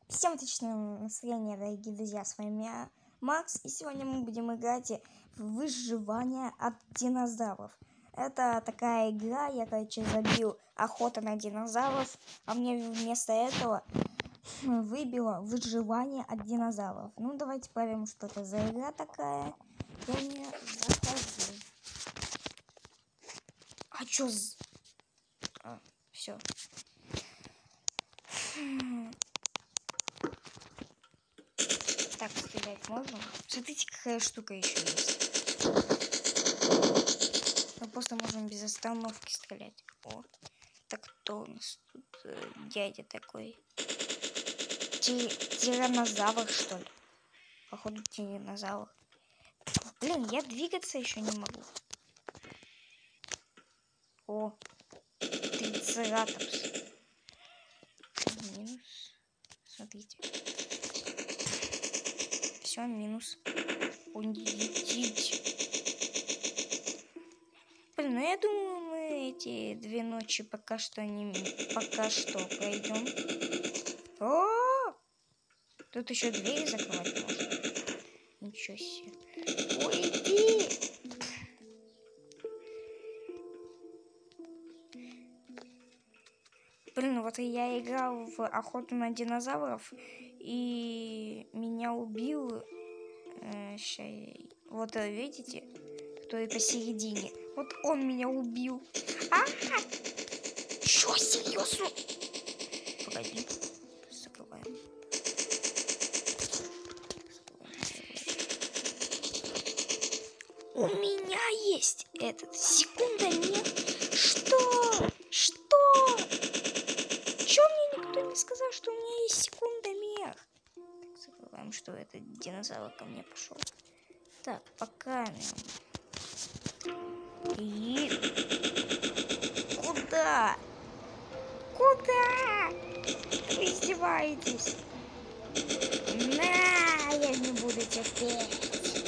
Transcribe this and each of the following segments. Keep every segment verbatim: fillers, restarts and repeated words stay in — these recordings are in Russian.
Всем отличного настроения, дорогие друзья, с вами я, Макс, и сегодня мы будем играть в выживание от динозавров. Это такая игра, я, короче, забил охота на динозавров, а мне вместо этого выбило выживание от динозавров. Ну, давайте проверим, что это за игра такая. Я не захожу. А чё за... А, все. Так, стрелять можно? Смотрите, какая штука еще есть. Мы просто можем без остановки стрелять. О, так кто у нас тут э, дядя такой? Ти тиранозавр, что ли? Походу, тиранозавр. Блин, я двигаться еще не могу. О, трицератопс. Минус. Смотрите. Все, минус. Унидить. Блин, ну я думаю, мы эти две ночи пока что не пока что пройдем. О! Тут еще двери закрывать можно. Ничего себе. Уйди! Блин, вот я играл в охоту на динозавров, и меня убил... Э, ща, вот видите, который посередине. Вот он меня убил. А-а-а! Чё, серьезно? Погоди. Закрываем. У меня есть этот секундомер. Что? Что? Чё мне никто не сказал, что у меня есть секундомер? Так, закрываем, что этот динозавр ко мне пошел. Так, пока. И... Куда? Куда? Вы издеваетесь? На, я не буду терпеть.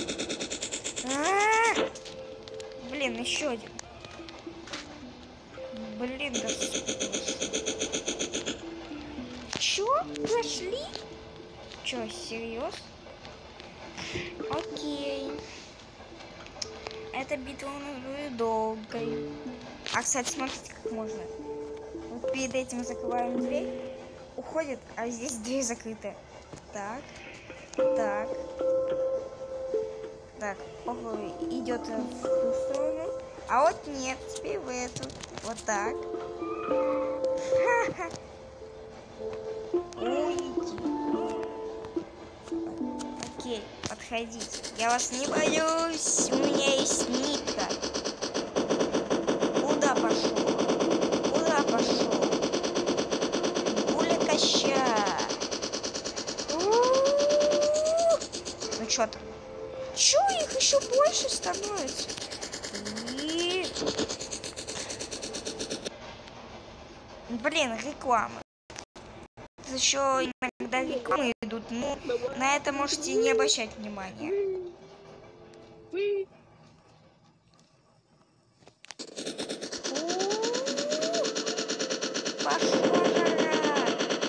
А-а-а! Блин, еще один. Блин, да... Чё? Прошли? Чё, серьезно? Окей. Эта битва у нас будет долгой. А, кстати, смотрите, как можно. Вот перед этим закрываем дверь. Уходит, а здесь дверь закрыта. Так. Так. Так, похоже, идет в ту сторону. А вот нет, теперь в эту. Вот так. Ха-ха. Уйди. Окей, подходите. Я вас не боюсь. У меня есть нитка. Куда пошел? Куда пошел? Гуля-коща. Ну что там? Чё, их еще больше становится? И... Блин, реклама. Еще иногда рекламы идут, но на это можете не обращать внимания. Пошла жара.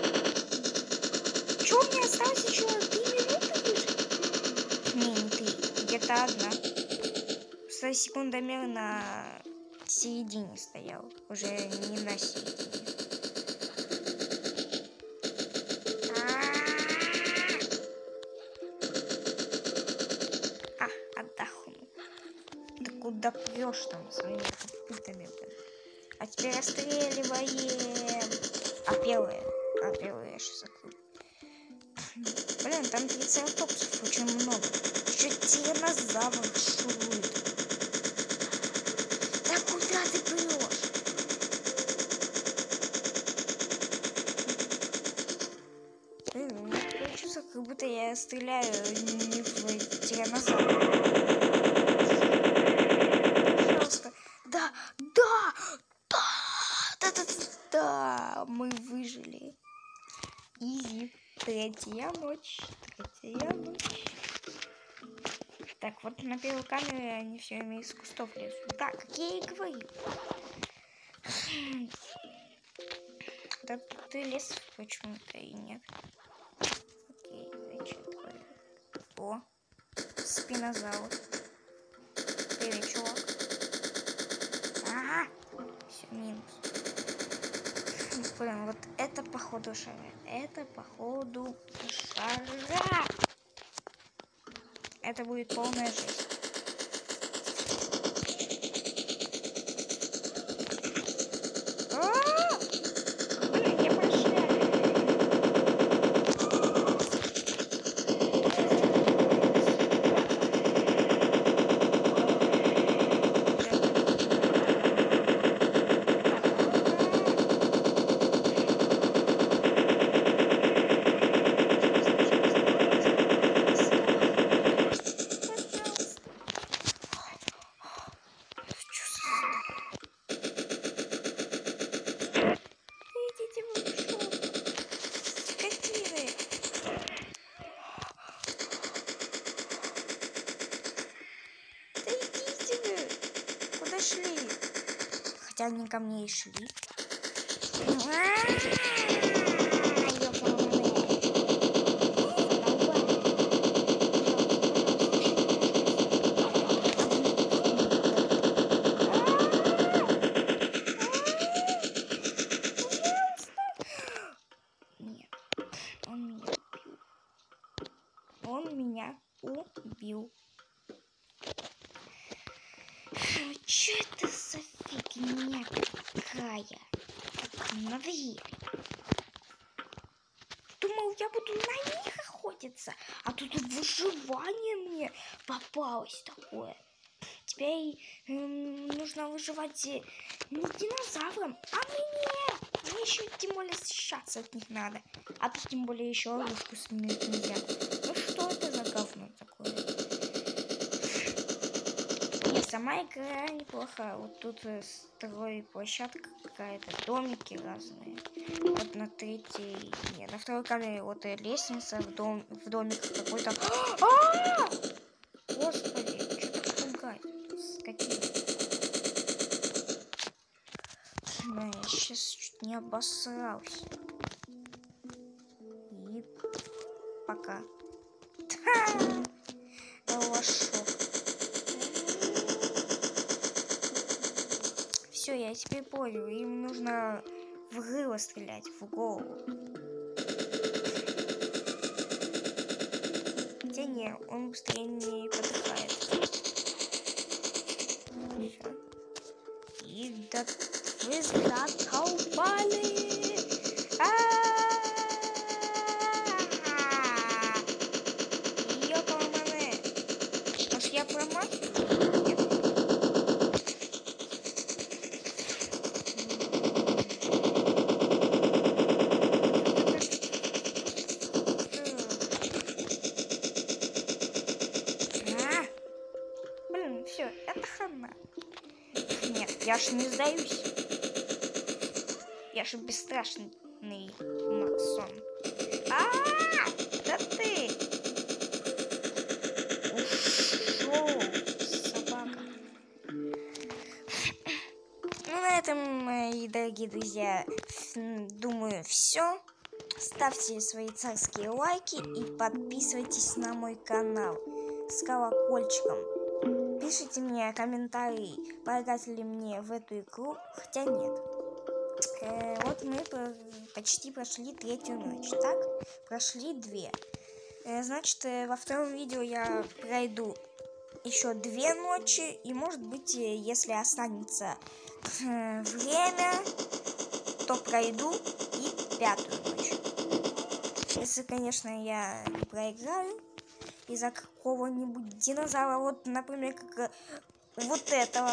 Чё, мне осталось еще три минуты выжить? Не, не три, где-то одна. Просто секундомер на середине стоял, уже не на середине. А, отдохну. Да куда прешь там своими копытами? А теперь расстреливаем. А первые? А первые я сейчас закрыл. Блин, там трицератопсов очень много. Еще тиранозавр шурует. Да куда ты прешь? Блин, у меня такое чувство, как будто я стреляю не в тиранозавра. Пожалуйста. Да, да, да, да, да, да, да, мы выжили. Изи. Третья ночь. Третья ночь. Так, вот на первой камере они все время из кустов лезут. Да, как я и говорил. Да ты лез почему-то и нет. О, спинозавр. Привет, чувак. Ага, все, минус. Блин, вот это походу шара. Это походу шара. Это будет полная жизнь. Хотя они ко мне и шли. Нет, он меня убил. Он меня убил. Что это за фигня какая? На дверь. Думал, я буду на них охотиться, а тут выживание мне попалось такое. Теперь эм, нужно выживать не динозаврам, а мне. Мне еще тем более защищаться от них надо. А тут тем более еще оружку сменить нельзя. Ну что это за говно такое? Сама игра неплохая. Вот тут строй площадка какая-то, домики разные. Вот на третьей, не, на второй камере вот лестница в дом, в домик какой-то. А-а-а! Господи, что так пугать? Скотина. Ну, я сейчас чуть не обосрался. И пока. Лошок. Все, я теперь понял. Им нужно в рыло стрелять, в голову. Хотя не, он быстрее не подыхает. Все. И да вы заколбали. Ёпа-мане. Может, я промахиваюсь? Нет. Все, это хана. Нет, я ж не сдаюсь. Я же бесстрашный Максон. А, да ты! Ушел, собака. Ну, на этом, мои дорогие друзья, думаю, все. Ставьте свои царские лайки и подписывайтесь на мой канал с колокольчиком. Пишите мне комментарии, поиграть ли мне в эту игру, хотя нет. Э, вот мы почти прошли третью ночь, так? Прошли две. Э, значит, э, во втором видео я пройду еще две ночи, и может быть, если останется э, время, то пройду и пятую ночь. Если, конечно, я не проиграю из-за какого-нибудь динозавра, вот, например, как вот этого,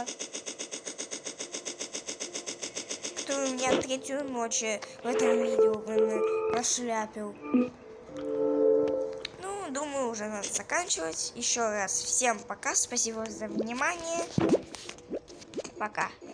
который меня третью ночь в этом видео, блин, прошляпил. Ну, думаю, уже надо заканчивать. Еще раз всем пока, спасибо за внимание, пока.